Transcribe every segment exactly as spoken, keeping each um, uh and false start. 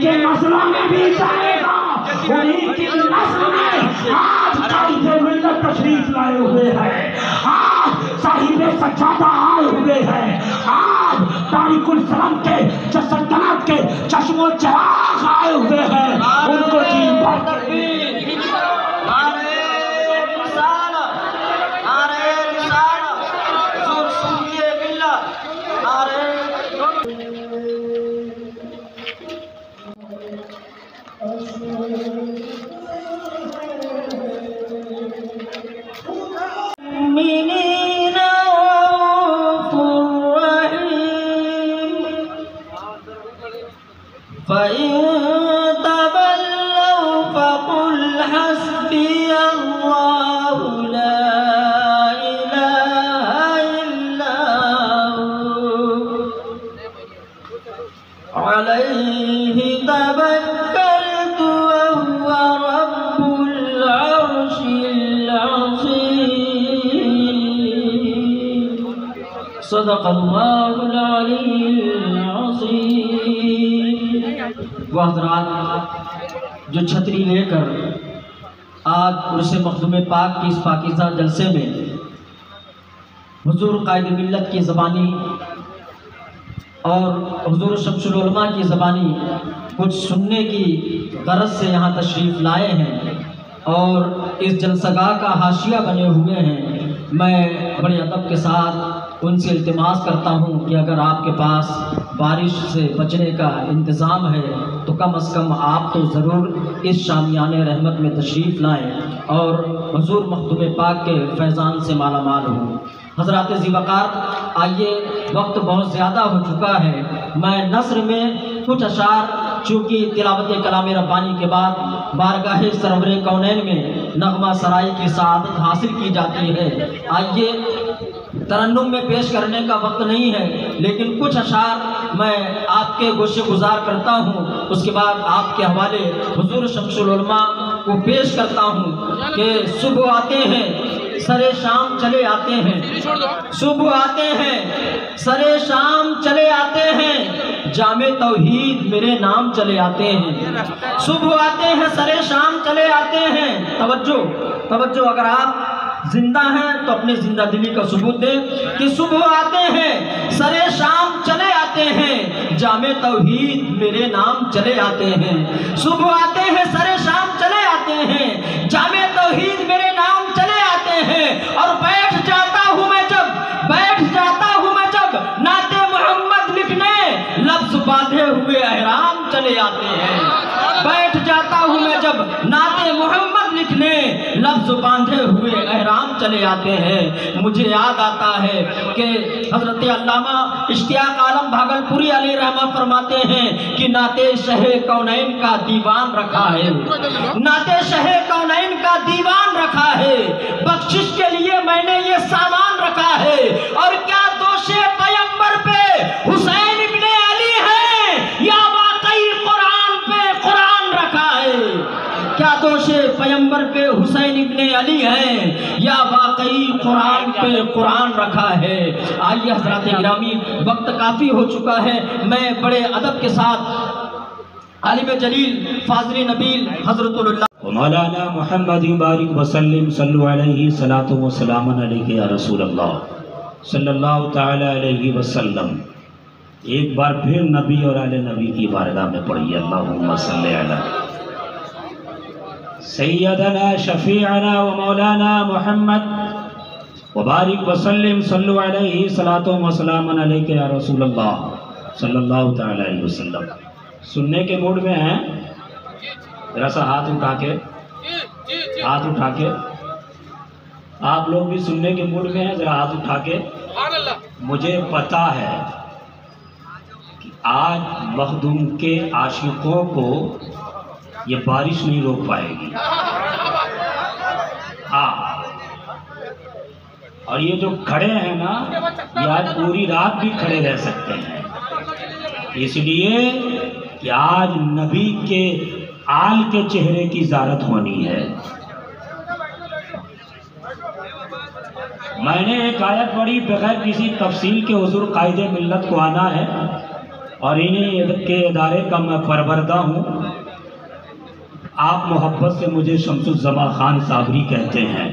के नस्लों में भी जाएगा। उन्हीं की नस्ल में आज कायदे मिल्लत तशरीफ लाए हुए हैं, आज साहिबे सज्जादा आए हुए हैं, आज तारिकुल सलाम के सल्तनत के चश्मो चिराग आए हुए हैं। उनको जी भर सदक़ल्लाहुल अलीयुल अज़ीम। वो हज़रात जो छतरी लेकर आज उर्स मखदूम पाक की इस पाकीज़ा जलसे में हुज़ूर कायद मिल्लत की ज़बानी और हुज़ूर शम्सुल उलमा की ज़बानी कुछ सुनने की गरज से यहाँ तशरीफ़ लाए हैं और इस जलसगाह का हाशिया बने हुए हैं, मैं बड़े अदब के साथ उनसे इल्तिमास करता हूँ कि अगर आपके पास बारिश से बचने का इंतज़ाम है तो कम अज़ कम आप तो ज़रूर इस शामियाने रहमत में तशरीफ़ लाएँ और हुज़ूर मखदूम पाक के फैज़ान से माला माल हों। हज़रात ज़ीवक़ार, आइए वक्त बहुत ज़्यादा हो चुका है, मैं नस्र में कुछ अशार चूँकि तिलावत कलाम रब्बानी के बाद बारगाह सरवरे कौनैन में नगमा सराई की सआदत हासिल की जाती है, आइए तरन्नुम में पेश करने का वक्त नहीं है, लेकिन कुछ अशार मैं आपके गोशे गुजार करता हूँ, उसके बाद आपके हवाले हुज़ूर शम्सुल उलमा को पेश करता हूँ कि सुबह आते हैं सरे शाम चले आते हैं, सुबह आते हैं सरे शाम चले आते हैं, जामे तौहीद मेरे नाम चले आते हैं। सुबह आते हैं सरे शाम चले आते हैं। तवज्जो तवज्जो, अगर आप जिंदा हैं तो अपने जिंदा दिली का सबूत दें कि सुबह आते हैं सरे शाम चले आते हैं, जामे तौहीद मेरे नाम चले आते हैं। सुबह आते हैं सरे शाम चले आते हैं, जामे तौहीद मेरे नाम चले आते हैं। और बैठ जाता हूँ मैं जब बैठ जाता हूँ मैं जब नाते मोहम्मद लिखने, लफ्ज बांधे हुए अहराम चले आते हैं। बैठ जाता हूँ मैं जब नाते मोहम्मद लिखने, लफ्ज बांधे हुए अहराम चले आते हैं। मुझे याद आता है कि हजरत अल्लामा इश्तियाक आलम भागलपुरी अली रहमा फरमाते हैं कि नाते शहे कौनैन का दीवान रखा है, नाते शहे कौनैन का दीवान रखा है, बख्शिश के लिए मैंने ये सामान रखा है। और क्या दोषे पैगंबर पे हुसैन इब्ने अली है या वाकई कुरान पे कुरान रखा है? क्या दोषे पैगंबर पे हुसैन इब्ने अली है या वाकई कुरान पे कुरान रखा है? आइए हज़रात गिरामी, वक्त काफ़ी हो चुका है, मैं बड़े अदब के साथ आलिम जलील फाज़िल नबील हज़रतुल्लाह मौलाना मोहम्मद बारिक वसल्लम सल्लल्लाहु अलैहि सलातो व सलामन अलैहि या रसूल अल्लाह सल्लल्लाहु तआला अलैहि वसल्लम। एक बार फिर नबी और आले नबी की बारगाह में पढ़िए अल्लाहुम्मा सल्ली अला सैयदना शफीअना व मौलाना मोहम्मद व बारिक वसल्लम सल्लल्लाहु अलैहि सलातो व सलामन अलैहि या रसूल अल्लाह सल्लल्लाहु तआला अलैहि वसल्लम। सुनने के मूड में हैं? जरा सा हाथ उठा के हाथ उठा के आप लोग भी सुनने के मूड में हैं? जरा हाथ उठा के। मुझे पता है कि आज मखदूम के आशिकों को ये बारिश नहीं रोक पाएगी। हाँ, और ये जो खड़े हैं ना, ये आज पूरी रात भी खड़े रह सकते हैं, इसलिए कि आज नबी के आल के चेहरे की ज़ियारत होनी है। मैंने एक आयत पढ़ी, बगैर किसी तफसील के हुजूर कायदे मिल्लत को आना है, और इन्हीं के इदारे का मैं परवरदा हूँ। आप मोहब्बत से मुझे शमसुज़्ज़मा खान साबरी कहते हैं।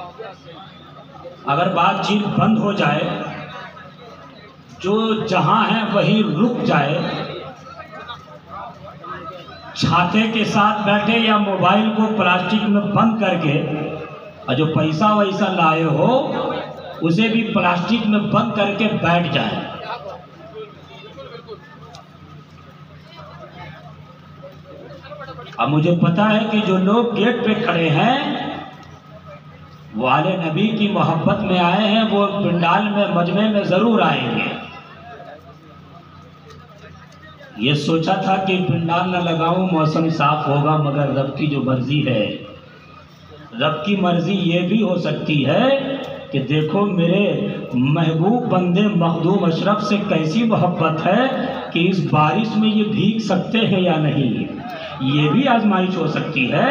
अगर बातचीत बंद हो जाए, जो जहाँ है वहीं रुक जाए, छाते के साथ बैठे या मोबाइल को प्लास्टिक में बंद करके, और जो पैसा वैसा लाए हो उसे भी प्लास्टिक में बंद करके बैठ जाए। अब मुझे पता है कि जो लोग गेट पे खड़े हैं वो आले नबी की मोहब्बत में आए हैं, वो पिंडाल में मजमे में जरूर आएंगे। ये सोचा था कि पिंडाल न लगाऊं, मौसम साफ होगा, मगर रब की जो मर्जी है, रब की मर्जी ये भी हो सकती है कि देखो मेरे महबूब बंदे मखदूम अशरफ से कैसी मोहब्बत है कि इस बारिश में ये भीग सकते हैं या नहीं, ये भी आजमाइश हो सकती है।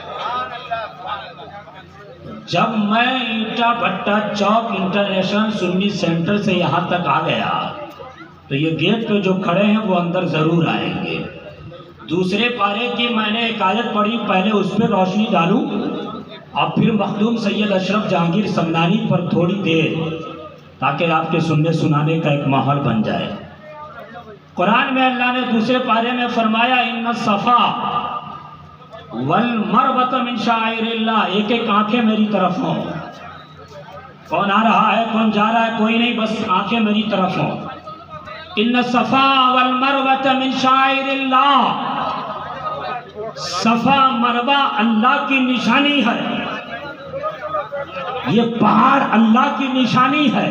जब मैं ईटा भट्टा चौक इंटरनेशनल सुन्नी सेंटर से यहाँ तक आ गया तो ये गेट पे जो खड़े हैं वो अंदर ज़रूर आएंगे। दूसरे पारे की मैंने एक आयत पढ़ी, पहले उस पर रोशनी डालूं और फिर मखदूम सैयद अशरफ जहांगीर समनानी पर थोड़ी देर, ताकि आपके सुनने सुनाने का एक माहौल बन जाए। कुरान में अल्लाह ने दूसरे पारे में फरमाया, इन्ना सफ़ा वल मरवत मिन शाइरिल्लाह, एक एक आंखें मेरी तरफ हों। कौन आ रहा है, कौन जा रहा है, कोई नहीं, बस आंखें मेरी तरफ हों। इन्ना सफ़ा वल मरवत मिन शाइरिल्लाह, सफ़ा मरवा अल्लाह की निशानी है, ये पहाड़ अल्लाह की निशानी है।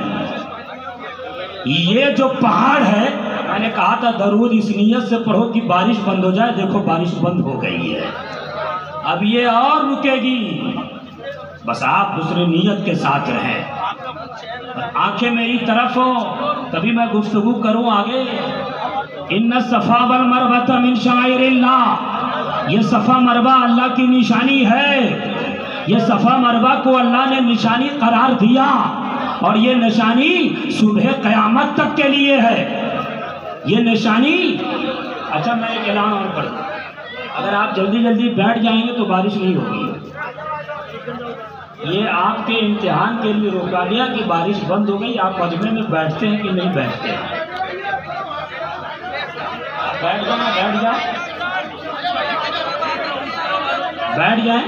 ये जो पहाड़ है, मैंने कहा था दरूद इस नियत से पढ़ो कि बारिश बंद हो जाए, देखो बारिश बंद हो गई है, अब ये और रुकेगी, बस आप दूसरे नियत के साथ रहें। आंखें मेरी तरफ हो तभी मैं गुफ्तगू करूं आगे। इन्ना सफ़ा वल मरवत मिन शाइरिल्लाह, ये सफ़ा मरवा अल्लाह की निशानी है। ये सफ़ा मरवा को अल्लाह ने निशानी करार दिया और ये निशानी सुबह क़यामत तक के लिए है। ये निशानी, अच्छा मैं एक ऐलान और कर दूं, अगर आप जल्दी जल्दी बैठ जाएंगे तो बारिश नहीं होगी। ये आपके इम्तिहान के लिए रोका दिया कि बारिश बंद हो गई, आप मजमे में बैठते हैं कि नहीं बैठते हैं। बैठ जाना, बैठ जाए, बैठ जाए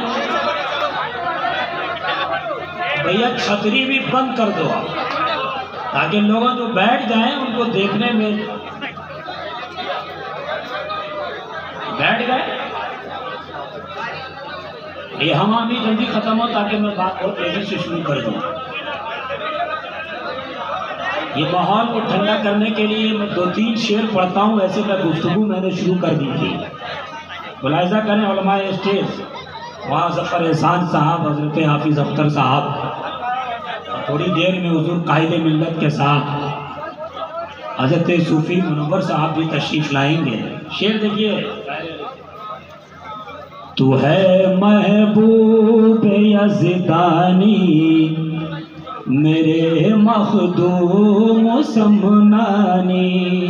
भैया, छतरी भी बंद कर दो आप, ताकि लोग जो बैठ जाएं उनको देखने में। बैठ गए, ये हवा भी जल्दी खत्म हो ताकि मैं बात बहुत तेजी से शुरू कर दूं। ये माहौल को ठंडा करने के लिए मैं दो तीन शेर पढ़ता हूँ, ऐसे मैं गुफ्तगू मैंने शुरू कर दी थी। मुलाहिज़ा करें उलमाए स्टेज, वहाँ ज़फ़र एहसान साहब, हज़रत हाफिज़ अख्तर साहब, थोड़ी देर में हुज़ूर कायदे मिल्लत के साथ हज़रत सूफ़ी मुनव्वर साहब भी तशरीफ़ लाएंगे। शेर देखिए, तू है महबूब यज़दानी मेरे मखदूम समनानी।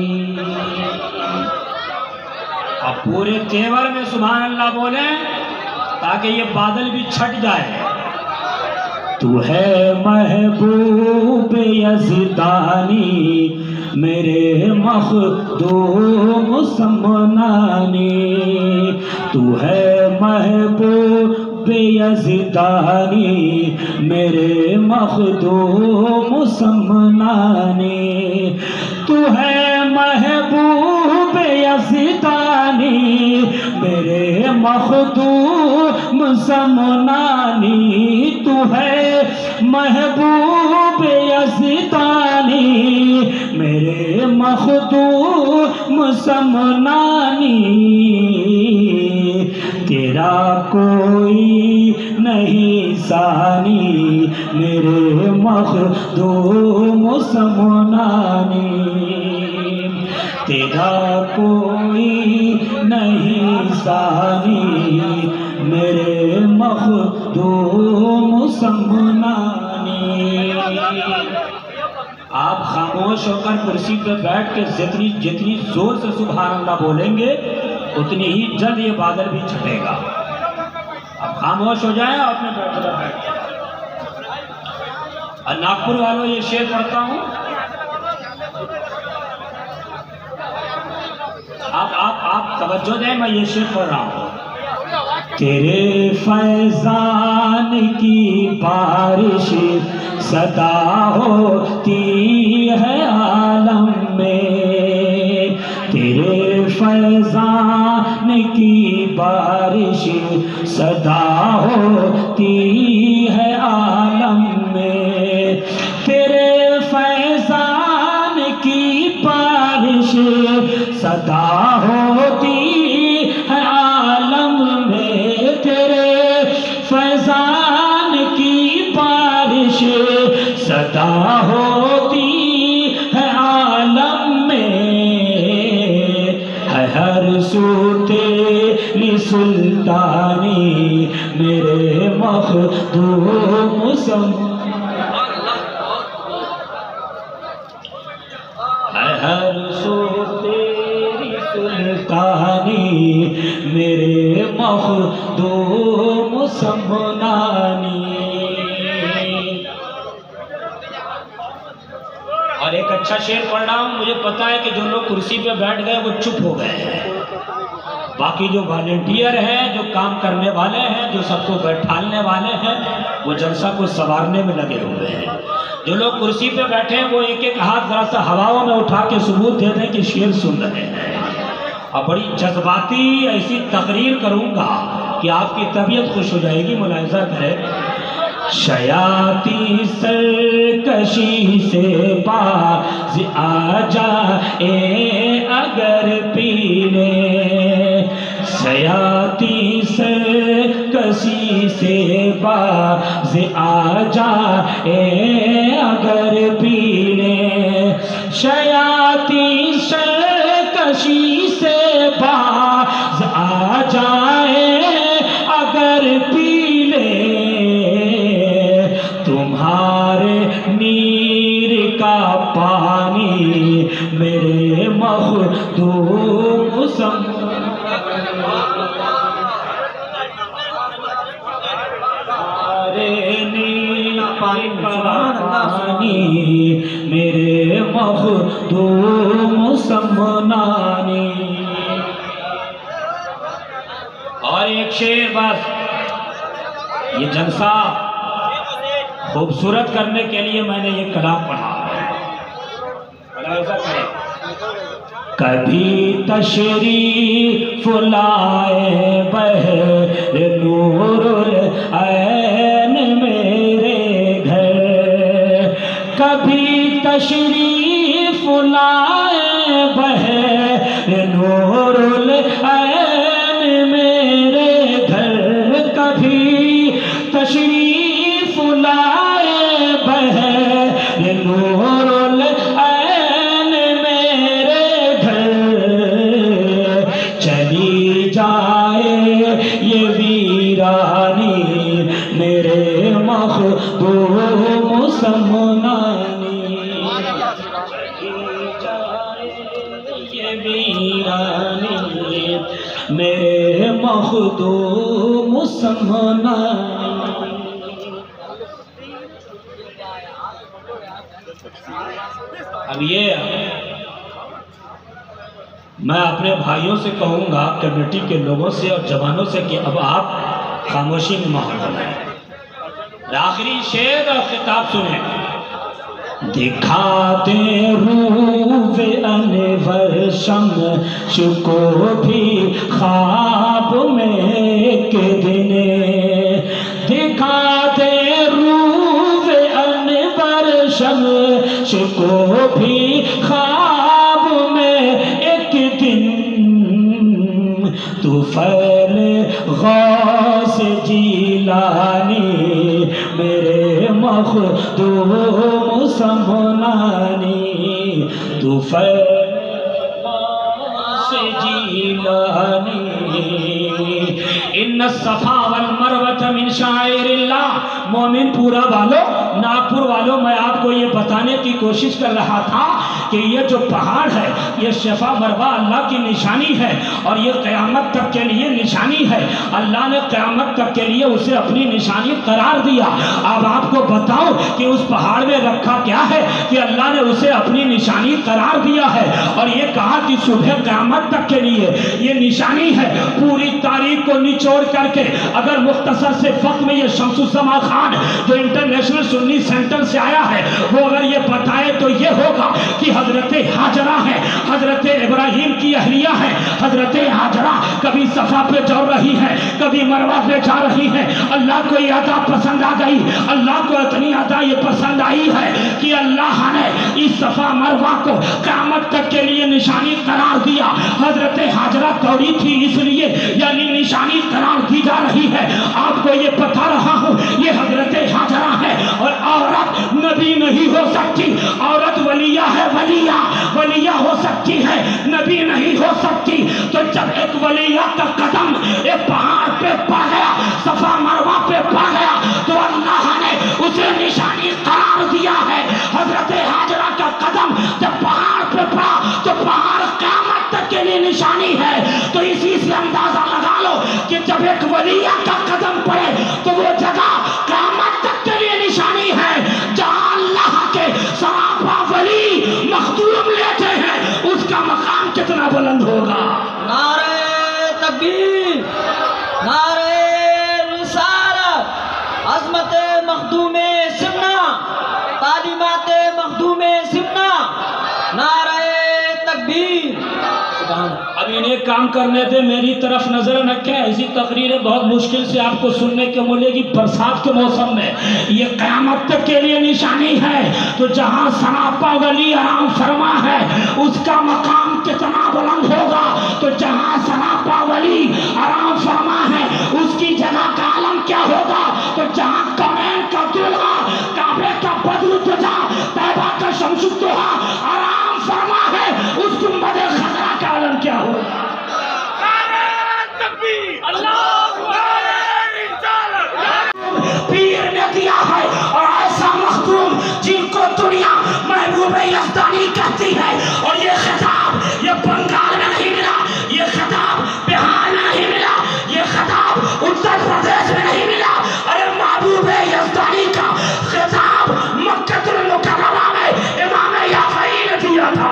अब पूरे तेवर में सुभान अल्लाह बोले ताकि ये बादल भी छट जाए। तू है महबूब यज़दानी मेरे मखदूम समनानी, तू है महबूब यज़दानी मेरे मखदूम समनानी, तू है महबूब यज़दानी मेरे मखदूम समनानी, तू है महबूब यज़दानी मेरे मखदूम समनानी। तेरा कोई नहीं सानी मेरे मखदूम समनानी, तेरा कोई नहीं सानी मेरे मखदूम समनानी। आप खामोश खामोश होकर कुर्सी पर बैठ के जितनी जितनी जोर से सुभान अल्लाह बोलेंगे उतनी ही जल्द ये बादल भी छटेगा। अब खामोश हो जाए और अपने बैठ बैठ और नागपुर वालों ये शेर पढ़ता हूँ, आप आप आप तवज्जो दें, मैं ये शेर पढ़ रहा हूँ। तेरे फैजान की बारिश सदा होती है आलम में, तेरे फैजान की बारिश सदा होती है आलम में, तेरे फैजान की बारिश सदा होती है आलम में, तेरे फैजान की बारिश सदा होती है आलम में, है हर सू तेरी सुल्तानी मेरे मखदूम सम, है हर सू तेरी सुल्तानी मेरे मखदूम समनानी। और एक अच्छा शेर पढ़ रहा हूँ, मुझे पता है कि जो लोग कुर्सी पे बैठ गए वो चुप हो गए हैं, बाकी जो वॉलेंटियर हैं, जो काम करने वाले हैं, जो सबको बैठालने वाले हैं, वो जलसा को संवारने में लगे हुए हैं। जो लोग कुर्सी पे बैठे हैं वो एक एक हाथ जरा सा हवाओं में उठा के सबूत दे दें कि शेर सुन रहे हैं। और बड़ी जज्बाती ऐसी तकरीर करूँगा कि आपकी तबीयत खुश हो जाएगी। मुलाहिजा करें, शयाती सरकशी से बाज आ जाए अगर पीले, शयाती सरकशी से बाज आ जाए अगर पीले, शयाती सरकशी से बाज आ जाए अगर पीले, तुम्हारे नीर का पानी मेरे मखदूम सम, तुम्हारे नीर का पानी मेरे मखदूम समनानी। और एक शेर बस, ये जलसा खूबसूरत करने के लिए मैंने ये कलाम पढ़ा। कभी तशरीफ लाए बहर नूरुल ऐन मेरे घर, कभी तशरीफ लाए बहर नूरुल ऐन मेरे घर, कभी तशरीफ लाए बहर नूरुल ऐन मेरे घर, चली जाए ये वीरानी मेरे मखदूम समनानी, चली जाए ये वीरानी मेरे मखदूम समनानी। अब ये मैं अपने भाइयों से कहूँगा, कमेटी के लोगों से और जवानों से, कि अब आप खामोशी में माहौल बनाएं। आखिरी शेर और खिताब सुने। दिखा दे रूवे अनवर शम्स को भी ख्वाब में एक दिन, दिखा दे रूवे अनवर शम्स को भी ख्वाब में एक दिन, तू फैल गौस जीलानी मेरे मखदूम समनानी, तू फैल गौस जीलानी। इन्न सफा वल मरवत मिन शाइरिल्लाह, मोमिन पूरा वालों नागपुर वालों, मैं आपको ये बताने की कोशिश कर रहा था कि ये जो पहाड़ है ये सफा मरवा अल्लाह की निशानी है और ये क़यामत तक के लिए निशानी है। अल्लाह ने क़यामत तक के लिए उसे अपनी निशानी करार दिया। अब आपको बताओ कि उस पहाड़ में रखा क्या है कि अल्लाह ने उसे अपनी निशानी करार दिया है और ये कहा कि सुबह क़यामत तक के लिए ये निशानी है। पूरी तारीख को निचोड़ करके अगर मुख्तसर से वक्त में ये शमसुज़्ज़मा खान जो इंटरनेशनल सुन्नी सेंटर से आया है वो अगर ये बताए तो ये होगा कि हजरत हाजरा है, हजरत इब्राहिम की अहलिया है। हजरत हाजरा कभी सफा पे जा रही है, कभी मरवा पे जा रही है। अल्लाह को ये अदा पसंद आ गई, अल्लाह को इतनी अदा ये पसंद आई है कि अल्लाह ने इस सफा मरवा को क़यामत तक के लिए निशानी करार दिया। हजरत हाजरा दौड़ी थी इसलिए यानी निशानी करार दी जा रही है। आपको ये बता रहा हूँ ये हजरत हाजरा है और औरत नबी नहीं हो सकती, औरत वलिया है, वलिया वलिया हो सकती है, नबी नहीं हो सकती। तो जब एक वलिया का कदम एक पहाड़ पे पड़ गया, सफा मरवा पे पड़ गया, तो अल्लाह ने उसे निशानी करार दिया है। हजरत हाजरा का कदम जब पहाड़ पे पड़ा तो पहाड़ क़यामत तक के लिए निशानी है। तो इसी से अंदाजा लगा लो कि जब एक वलिया का कदम पड़े तो वो जगह क़यामत तक के लिए निशानी है। जहां अल्लाह के सरापा वली मखदूम लेते हैं उसका मकाम कितना बुलंद होगा। नारे तकबीर, नारे रिसालत, अज़मत मखदूमे सिमना, तालीमाते मखदूमे सिमना, नारे तकबीर। अब इन्हें काम करने दे, मेरी तरफ नजर न क्या। ऐसी तकरीरें बहुत मुश्किल से आपको सुनने को मिलेगी बरसात के मौसम में। ये क़यामत तक के लिए निशानी है। तो जहां सरापा वली आराम फरमा है उसका मकाम कितना बुलंद होगा। तो जहां सरापा वली आराम फरमा है उसकी जगह का आलम क्या होगा। तो जहां कौनैन का दूल्हा, काबे का बदरुद्दोजा, तैबा का शमसुद्दोहा आराम फरमा है उस गुंबद खज़रा का आलम क्या होगा। पीर ने दिया है और ऐसा मखदूम जिनको दुनिया महबूबे यज़दानी कहती है। और ये खिताब ये बंगाल में नहीं मिला, ये खिताब बिहार में नहीं मिला, ये खिताब उत्तर प्रदेश में नहीं मिला। अरे महबूबे यज़दानी का खिताब मक्कतुल मुकर्रमा में इमाम याफ़ई ने दिया था।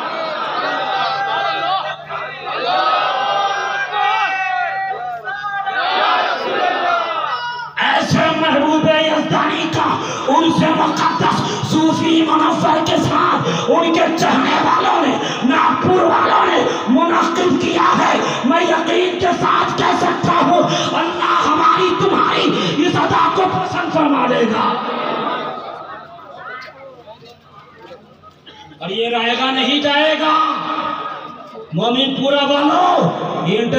महबूबे यज़दानी का उनसे मुक़द्दस सूफी मुनव्वर के साथ उनके चाहने वालों ने, नागपुर वालों ने मुनक़्क़िद किया है। मैं यकीन के साथ कह सकता हूँ अल्लाह हमारी तुम्हारी इस अदा को पसंद फरमा देगा। और ये रहेगा नहीं जाएगा। मोमिन पूरा वालों ये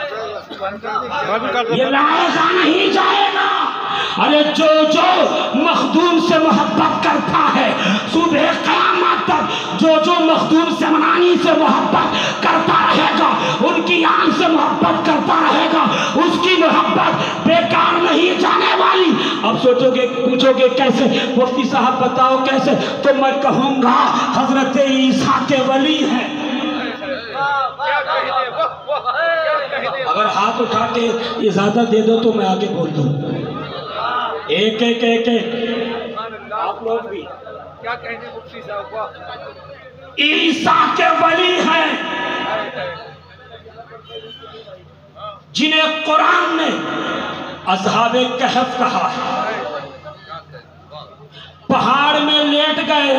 ये लाएगा नहीं जाएगा। अरे जो जो मखदूम से मोहब्बत करता है सुबह क़यामत तक, जो जो मखदूम से मनानी से मोहब्बत करता रहेगा, उनकी आन से मोहब्बत करता रहेगा, उसकी मोहब्बत बेकार नहीं जाने वाली। अब सोचोगे, पूछोगे कैसे मुफ्ती साहब बताओ कैसे, तो मैं कहूँगा हजरत ईसा के वली हैं। अगर हाथ उठा के इजाजत दे दो तो मैं आगे बोल दूं। एक एक एक एक आप लोग भी क्या कहने मुफ्ती साहब। ईसा के वली हैं जिन्हें कुरान ने असहाबे कहफ कहा है। पहाड़ में लेट गए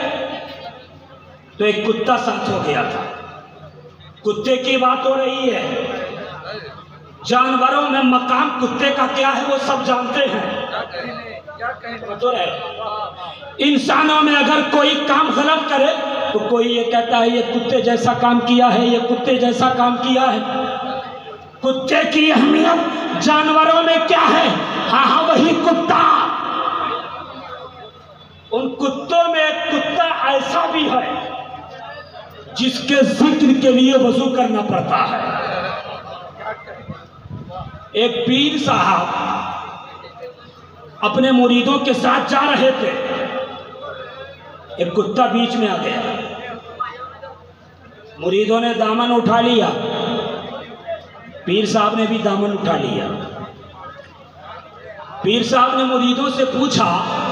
तो एक कुत्ता साथ हो गया था। कुत्ते की बात हो रही है। जानवरों में मकाम कुत्ते का क्या है वो सब जानते हैं। तो रहे इंसानों में अगर कोई काम गलत करे तो कोई ये कहता है ये कुत्ते जैसा काम किया है, ये कुत्ते जैसा काम किया है। कुत्ते की अहमियत जानवरों में क्या है? हाँ हाँ वही कुत्ता। उन कुत्तों में एक कुत्ता ऐसा भी है जिसके जिक्र के लिए वजू करना पड़ता है। एक पीर साहब अपने मुरीदों के साथ जा रहे थे, एक कुत्ता बीच में आ गया। मुरीदों ने दामन उठा लिया, पीर साहब ने भी दामन उठा लिया। पीर साहब ने मुरीदों से पूछा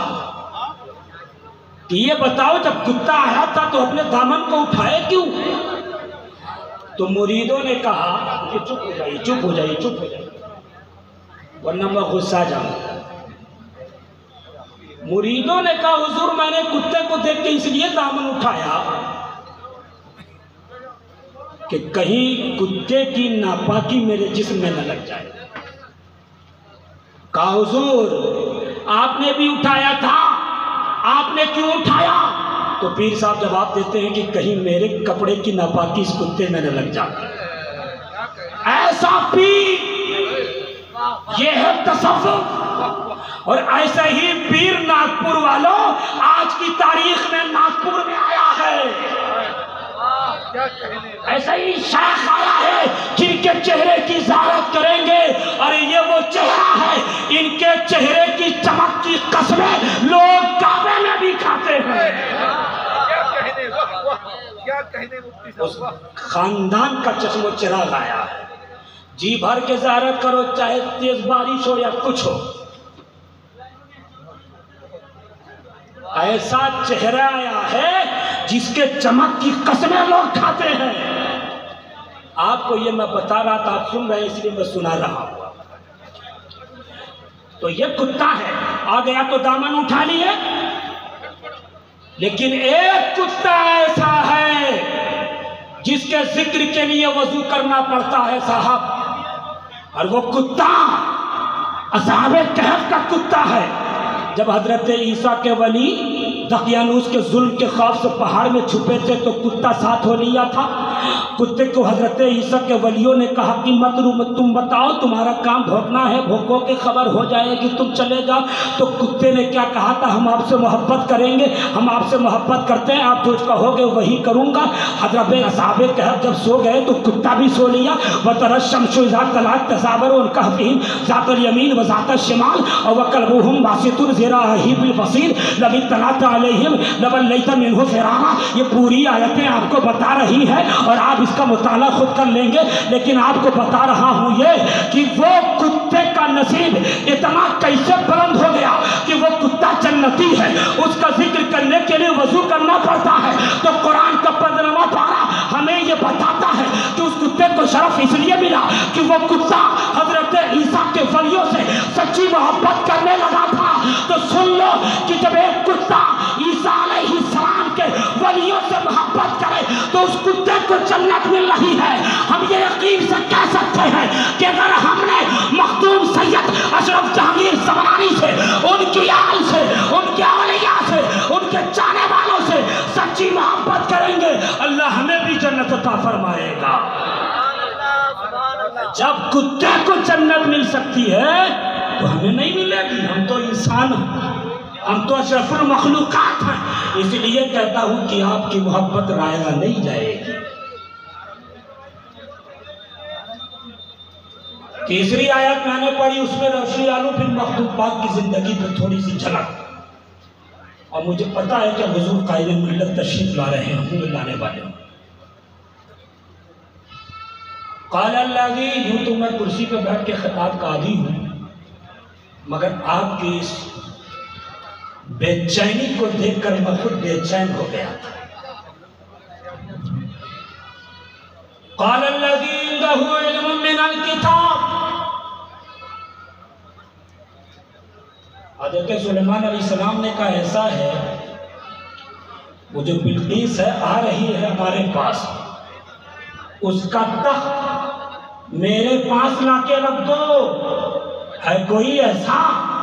कि ये बताओ, जब कुत्ता आया था तो अपने दामन को उठाए क्यों? तो मुरीदों ने कहा कि चुप हो जाइए, चुप हो जाइए, चुप हो जाइए, वरना मैं गुस्सा जाऊंगा। मुरीदों ने कहा, हुजूर मैंने कुत्ते को देख के इसलिए दामन उठाया कि कहीं कुत्ते की नापाकी मेरे जिस्म में न लग जाए। कहा, हुजूर आपने भी उठाया था, आपने क्यों उठाया? तो पीर साहब जवाब देते हैं कि कहीं मेरे कपड़े की नापाकी इस कुत्ते में न लग जाती। ऐसा पीर, ये है तसव्वुफ। और ऐसा ही पीर नागपुर वालों आज की तारीख में नागपुर में आया है। ऐसा ही शेख आया है जिनके चेहरे की ज़ियारत करेंगे, और ये वो चेहरा है, इनके चेहरे की चमक की कसमें लोग काबे में भी खाते हैं। क्या कहने, उस खानदान का चश्मो चिराग आया है। जी भर के ज़ियारत करो, चाहे तेज बारिश हो या कुछ हो। ऐसा चेहरा आया है जिसके चमक की कसमें लोग खाते हैं। आपको ये मैं बता रहा था, आप सुन रहे हैं इसलिए मैं सुना रहा हूं। तो ये कुत्ता है, आ गया तो दामन उठा लिए। लेकिन एक कुत्ता ऐसा है जिसके जिक्र के लिए वजू करना पड़ता है साहब, और वो कुत्ता असहाबे कहफ का कुत्ता है। जब हजरत ईसा के वली दकियानूस के जुल्म के खौफ से पहाड़ में छुपे थे तो कुत्ता साथ हो लिया था। कुत्ते को हजरत ईसा के वलियों ने कहा कि मत रू, तुम बताओ, तुम्हारा काम भौंकना है, भौंको के खबर हो जाएगी, तुम चले जाओ। तो कुत्ते ने क्या कहा था, हम आपसे मोहब्बत करेंगे, हम आपसे मोहब्बत करते हैं, आप जो कहोगे वही करूँगा। हजरत असहाबे कहफ जब सो गए तो कुत्ता भी सो लिया। वतरश शम्सु इज़ा तलात तसावर उनका हफ़ीम ज़ातल यमीन व ज़ातल शिमाल और वकलबुहुम बासितुन ज़िराही बिल वसील लबी तलात अलैहिम लबल्लैत मिन्हु फ़िरारा। ये पूरी आयतें आपको बता रही है और आप इसका मुताला खुद कर लेंगे। लेकिन आपको बता रहा हूँ ये कि वो कुत्ते का नसीब इतना कैसे बुलंद हो गया कि वो कुत्ता जन्नती है, उसका जिक्र करने के लिए वजू करना पड़ता है। तो कुरान का पंद्रहवां पारा हमें ये बताता है कि उस कुत्ते को शरफ इसलिए मिला कि वो कुत्ता हजरत ईसा के वलियों से सच्ची मोहब्बत करने लगा था। तो सुन लो कि जब एक कुत्ता ईसा अलैहिस्सलाम के वलियों से मोहब्बत करे तो उस कुत्ते को जन्नत मिल रही है। हम ये यकीन से कह सकते हैं कि अगर हमने मखदूम सैयद अशरफ जहांगीर समरानी से, उनकी आल से, उनके औलिया से, उनके चाहने वालों से सच्ची मोहब्बत करेंगे, अल्लाह हमें भी जन्नत अता फरमाएगा। जब कुत्ते को जन्नत मिल सकती है तो हमें नहीं मिलेगी। हम तो इंसान हैं, हम तो अशरफुल मखलूकात हैं। इसलिए कहता हूं कि आपकी मोहब्बत रायगा नहीं जाएगी। तीसरी आयत मैंने पढ़ी, उसमें रोशनी आलू फिर मखदूम पाक की जिंदगी पर थोड़ी सी झलक। और मुझे पता है कि हुजूर कायदे मिल्लत तशरीफ ला रहे हैं, हम लाने वाले हैं। काल अल्लाह, यूं तो मैं कुर्सी पर बैठ के खिताब का आदी हूं, मगर आपकी इस बेचैनी को देखकर मैं खुद बेचैन हो गया था। काल अल्लाज़ी इंदहु इल्मुम मिनल किताब, हज़रत सुलेमान अलैहिस्सलाम ने कहा ऐसा है, वो जो बिल्कीस है आ रही है हमारे पास, उसका तख्त मेरे पास लाके रख दो। है कोई ऐसा?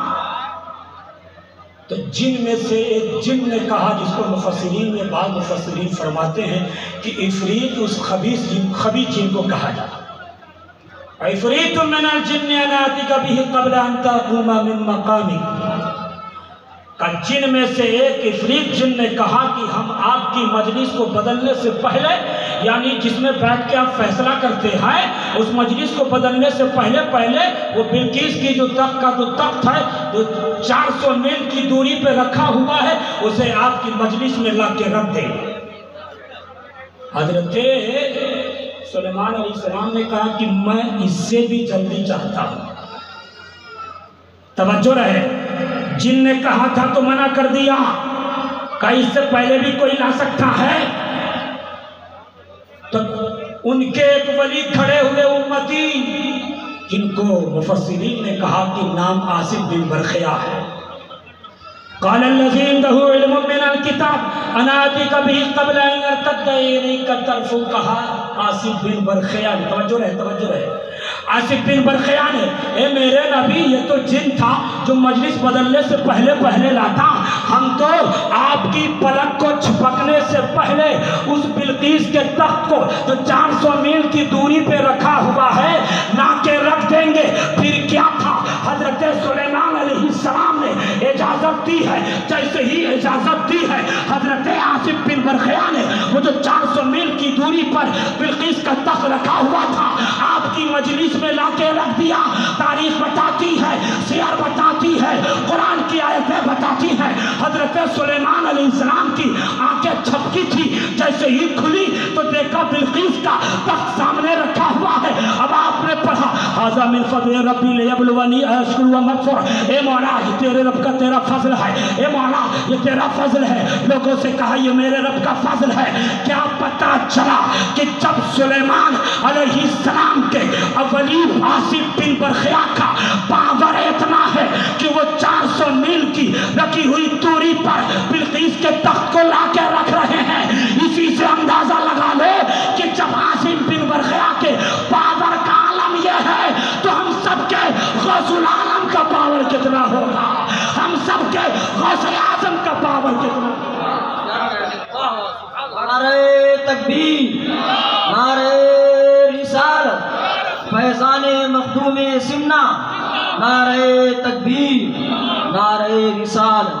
तो जिन में से एक जिन ने कहा, जिसको मुफस्सिरीन में बाद मुफस्सिरीन फरमाते हैं कि इफरीत उस खबीस जिन खबी जिन को कहा जाता है। इफरीत मिनल जिन्न अना आतिका बिही क़ब्ल अन तक़ूमा मिन मक़ामिक, का जिन में से एक इफरीत जिन ने कहा कि हम आपकी मजलिस को बदलने से पहले यानी जिसमें बैठ के आप फैसला करते हैं, उस मजलिस को बदलने से पहले पहले वो बिल्किस की जो तख्त का जो तख्त है जो चार सौ मील की दूरी पे रखा हुआ है, उसे आपकी मजलिस में ला के रख देंगे। हजरत सुलेमान अलैहिस्सलाम ने कहा कि मैं इससे भी जल्दी चाहता हूं। तवज्जो रहे, जिन ने कहा था तो मना कर दिया, का इससे पहले भी कोई ला सकता है? तो उनके एक वली खड़े हुए उम्मती, जिनको मुफस्सिरीन ने कहा कि नाम आसिफ बिन बरखिया है। कालल्लज़ीन लहू इल्मुम मिनल किताब अनाति कभी क़ब्ल अन यर्तद्द इलैका तरफ़ु, कहा आसिफ बिन बरखिया ने, तवज्जो रहे तवज्जो रहे आसिफ बिन बरखिया ने, ए मेरे नबी ये तो जिन था जो मजलिस बदलने से पहले पहले लाता, हम तो आपकी पलक को छपकने से पहले उस बिल्किस के तख्त को जो चार सौ मील की दूरी पे रखा हुआ है ला के रख देंगे। फिर क्या था, हजरत सुलेमान अलैहिस्सलाम ने इजाजत दी है। जैसे ही इजाजत दी है, हजरत आसिफ बिन बरखिया ने वो जो चार सौ मील की दूरी पर बिल्किस का तख्त रखा हुआ था आपकी मजलिस में लाके रख दिया। तारीख बताती है, सियर बताती है, कुरान की आयतें बताती हैं, हजरत सुलेमान अलैहिस्सलाम की आंखें छपकी थी। जैसे ही खुली तो देखा बिल्किस का तख्त सामने रखा हुआ है। अब आपने पढ़ा हाज़ा मिन फ़ज़्ल रब्बी लियब्लुवनी अशकुर व मकफुर, ए मौला ये तेरे रब का तेरा फजल है, ए मौला ये तेरा फजल है। लोगों से कहा ये मेरे रब का फजल है। क्या पता चला कि जब सुलेमान अलैहिस्सलाम के अवली आसिफ बिन बरखिया का पावर इतना है कि वो चार सौ मील की रखी हुई दूरी पर बिल्किस के तख्त को लाके रख रहे हैं। इसी से अंदाजा लगा लो कि जब आसिफ बिन बरखिया के पावर का आलम यह है तो हम सबके गौसुल आलम का पावर कितना होगा, हम सबके गौसुल आजम का पावर कितना होगा। नारे तकबीर, नारे रिसालत, फैज़ाने मखदूमे सिमना, नारे तकबीर, नारे रिसालत।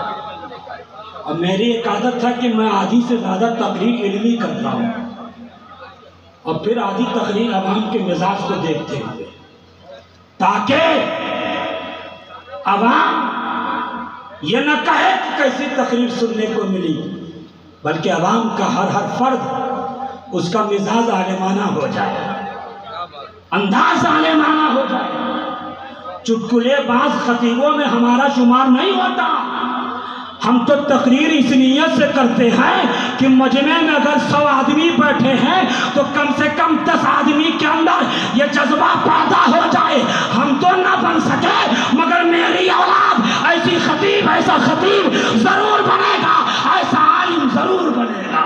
अब मेरी एक आदत है कि मैं आधी से ज़्यादा तकरीर इल्मी करता हूँ और फिर आधी तकरीर अवाम के मिजाज को देखते हुए, ताकि अवाम ये न कहे कि कैसी तकरीर सुनने को मिली, बल्कि अवाम का हर हर फर्द उसका मिजाज आलिमाना हो जाए, अंदाज आलिमाना हो जाए। चुटकुलेबाज खतीबों में हमारा शुमार नहीं होता। हम तो तकरीर इस नीयत से करते हैं कि मजमे में अगर सौ आदमी बैठे हैं तो कम से कम दस आदमी के अंदर ये जज्बा पैदा हो जाए। हम तो ना बन सके मगर मेरी औलाद ऐसी खतीब ऐसा खतीब जरूर बनेगा, ऐसा आलिम जरूर बनेगा।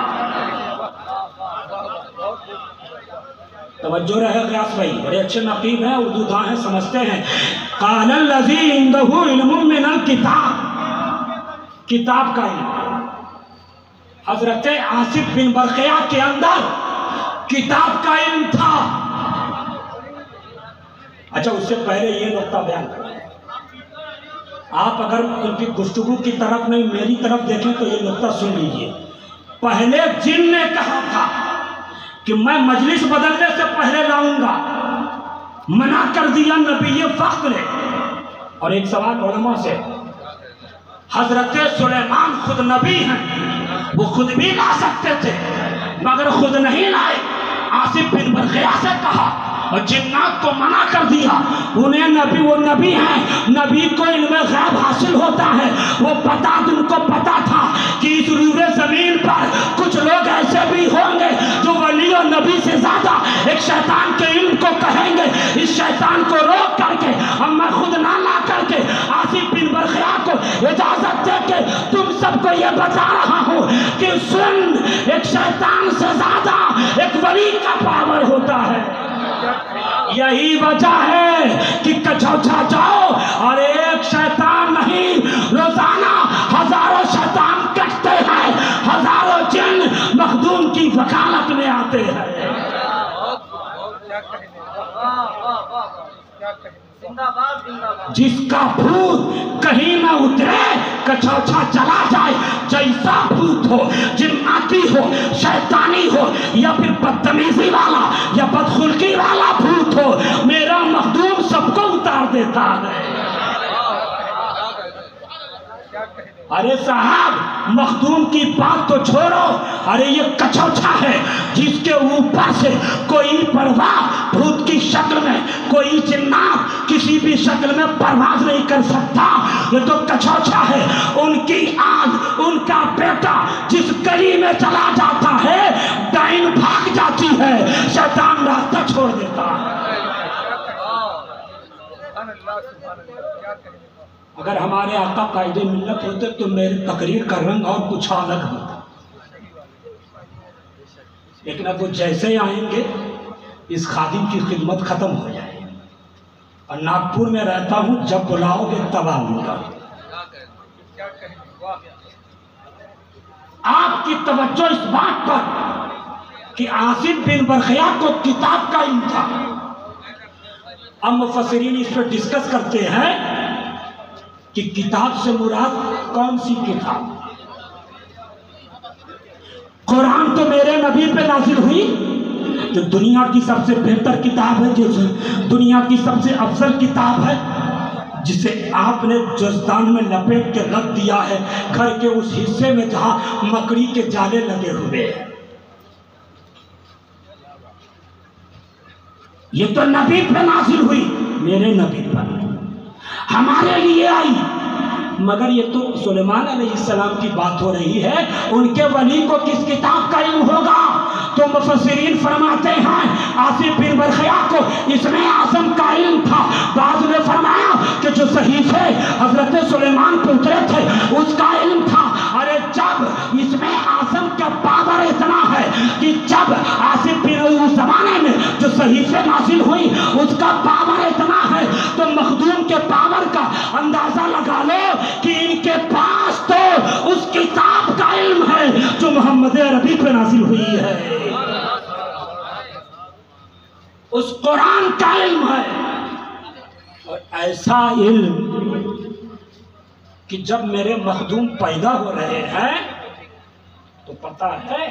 तवज्जो रहे ग़ियास भाई, बड़े अच्छे नकीब हैं, उर्दू दां हैं, समझते हैं। क़ालल्लज़ी इंदहु इल्मुम मिनल किताब, किताब का इल्म। हजरत आसिफ बिन बरखिया के अंदर किताब का इल्म था। अच्छा, उससे पहले ये नुक्ता बयान करें, आप अगर उनकी गुफ्तगू की तरफ नहीं मेरी तरफ देखें तो ये नुक्ता सुन लीजिए। पहले जिन ने कहा था कि मैं मजलिस बदलने से पहले लाऊंगा, मना कर दिया नबी फ़ख्र ने। और एक सवाल उलमा से, हजरत सुलेमान खुद नबी हैं, वो खुद भी ला सकते थे मगर खुद नहीं लाए। आसिफ बिन बरखिया से कहा और जिन्नात को मना कर दिया। उन्हें नबी, वो नबी हैं, नबी को इल्मे गैब हासिल होता है। वो पता, उनको पता था कि इस रूरे जमीन पर कुछ लोग ऐसे भी होंगे जो वली और नबी से ज्यादा एक शैतान के इल्म को कहेंगे। इस शैतान को रोक करके अब मैं खुद ना ला करके आसिफ बिन बरखिया को इजाजत दे के तुम सबको ये बता रहा हूँ कि सुन, एक शैतान से ज्यादा एक वली का पावर होता है। यही वजह है कि कचौचा जाओ और एक शैतान नहीं, रोजाना हजारों शैतान कटते हैं, हजारों जिन मखदूम की वकालत में आते हैं। जिसका भूत कहीं ना उतरे कछौछा चला जाए, जैसा भूत हो, जिन्नाती हो, शैतानी हो, या फिर बदतमीजी वाला या बदखुल्की वाला भूत हो, मेरा मखदूम सबको उतार देता है। अरे साहब, मखदूम की बात तो छोड़ो, अरे ये कछौछा है जिसके ऊपर से कोई परवाह भूत की शक्ल में, कोई जिन्नात किसी भी शक्ल में परवाज नहीं कर सकता। ये तो कछौछा है। उनकी आग, उनका बेटा जिस गली में चला जाता है, डाइन भाग जाती है, शैतान रास्ता छोड़ देता है। अगर हमारे आका कायदे मिल्लत होते तो मेरे तकरीर का रंग और कुछ अलग होता, लेकिन अब वो जैसे आएंगे इस खादिम की खिदमत खत्म हो जाएगी। और नागपुर में रहता हूँ, जब बुलाओगे तब आऊंगा। आपकी तवज्जो इस बात पर कि आसिफ बिन बरखिया को किताब का इल्म था। अब मुफस्सिरीन इस पर डिस्कस करते हैं कि किताब से मुराद कौन सी किताब। कुरान तो मेरे नबी पे नाजिल हुई, जो दुनिया की सबसे बेहतर किताब है, जो दुनिया की सबसे अफजल किताब है, जिसे आपने जज़दान में लपेट के रख दिया है घर के उस हिस्से में जहां मकड़ी के जाले लगे हुए हैं। ये तो नबी पे नाजिल हुई, मेरे नबी पर, हमारे लिए आई। मगर ये तो सुलेमान अलैहिस्सलाम की बात हो रही है, उनके वली को किस किताब का इल्म होगा? तो मुफस्सिरीन फरमाते हैं आसिफ बिन बरखिया को इसमें आज़म का इल्म था। बाज़ ने फरमाया कि जो सहीफे हजरत सुलेमान पे उतरे थे उसका इल्म था। अरे जब इसमें आज़म का पावर इतना है कि जब आसिफ बिन, उस जमाने में जो सहीफे नाजिल हुई उसका पावर इतना है, तो मखदूम के पावर का अंदाजा लगा लो कि इनके पास तो उस किताब का इल्म है जो मोहम्मद अरबी पे नाजिल हुई है, उस कुरान का इल्म है। और ऐसा इल्म कि जब मेरे मखदूम पैदा हो रहे हैं तो पता है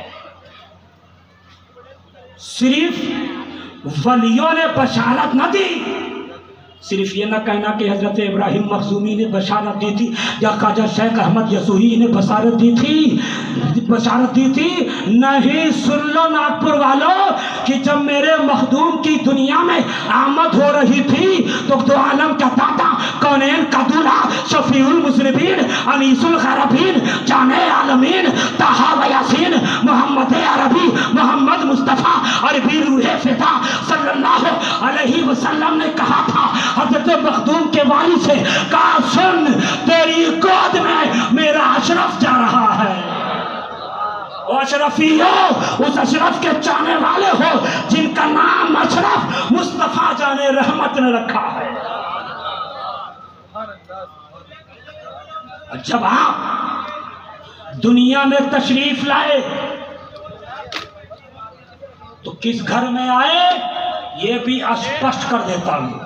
सिर्फ वलियों ने बशारत न दी, सिर्फ ये ना कहना कि हजरत इब्राहिम मखजूमी ने बशारत दी थी या ख्वाजा शेख अहमद यसूरी ने बशारत दी थी बशारत दी थी नहीं। सुन लो नागपुर वालों कि जब मेरे मखदूम की दुनिया में आमद हो रही थी तो दो आलम का दाता, कौनैन का दूल्हा, शफीउल मुज़निबीन, अनीसुल गरबीन, जाने आलमीन, ताहा व यासीन, मोहम्मद अरबी, मोहम्मद मुस्तफ़ा अरबी रूहे फिदा सल्लल्लाहु अलैहि वसल्लम ने कहा था हजरत मखदूम के वाली से, कहा सुन तेरी गोद में मेरा अशरफ जा रहा है। अशरफी हो, उस अशरफ के चाहने वाले हो जिनका नाम अशरफ मुस्तफा जाने रहमत ने रखा है। जब आप दुनिया में तशरीफ लाए तो किस घर में आए ये भी स्पष्ट कर देता हूं।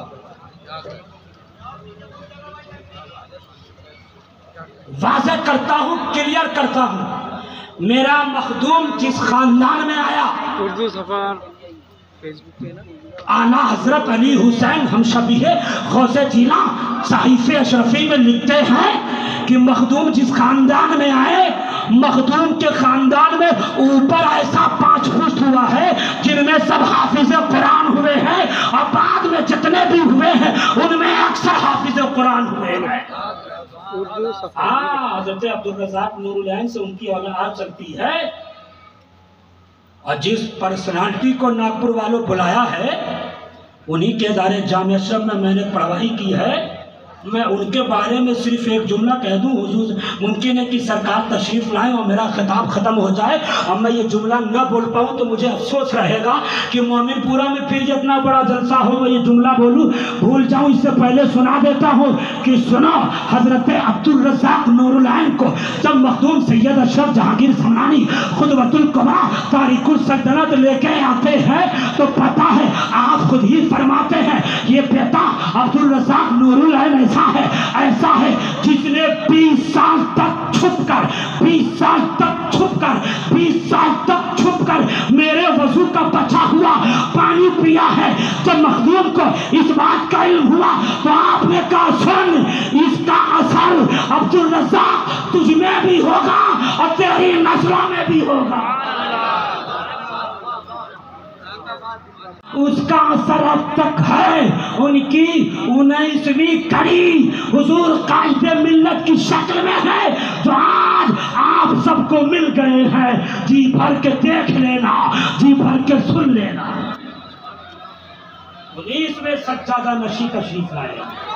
वाज़े करता हूं, क्लियर करता हूं, मेरा मखदूम जिस खानदान में आया, उर्दू सफर फेसबुक पे ना, आला हजरत अली हुसैन हम शबीहे गौसे जिला साहिफ़े अशरफी में लिखते हैं कि मखदूम जिस खानदान में आए, मखदूम के खानदान में ऊपर ऐसा पांच पुश्त हुआ है जिनमें सब हाफिज कुरान हुए हैं, और बाद में जितने भी हुए हैं उनमें अक्सर हाफिज कुरान हुए हैं। हाँ, हज़रत अब्दुल रज़ाक नूरुल ऐन से उनकी औलाद चलती है। और जिस पर्सनालिटी को नागपुर वालों बुलाया है उन्हीं के इदारे जामिया अशरफ में मैंने पढ़ाई की है। मैं उनके बारे में सिर्फ एक जुमला कह दूं, हुजूर मुमकिन है कि सरकार तशरीफ लाए और मेरा खिताब खत्म हो जाए और मैं ये जुमला न बोल पाऊँ तो मुझे अफसोस रहेगा कि मोमिनपुरा में फिर जितना बड़ा जलसा हो मैं ये जुमला बोलूँ भूल जाऊँ। इससे पहले सुना देता हूँ कि सुनो, हजरत अब्दुल रज़ाक नूरुल ऐन को जब मखदूम सैयद अशरफ जहांगीर समनानी खुतबतुल कुबरा तारिकुल सल्तनत लेके आते हैं तो पता है आप खुद ही फरमाते हैं ये बेटा अब्दुल रज़ाक नूरुल ऐन ऐसा है ऐसा है जिसने बीस साल तक छुपकर बीस साल तक छुपकर बीस साल तक छुपकर मेरे वजू का बचा हुआ पानी पिया है। जब मखदूम को इस बात का इल्म हुआ तो आपने कहा सुन, इसका असर अब्दुल रज़्ज़ाक तुझ में भी होगा और तेरी नस्लों में भी होगा। उसका असर अब तक है। उनकी उन्नीसवीं कड़ी हुजूर कायदे मिल्लत की शक्ल में है, जो आज आप सबको मिल गए हैं। जी भर के देख लेना, जी भर के सुन लेना। उन्नीसवें सज्जादा नशी तशरीफ लाए।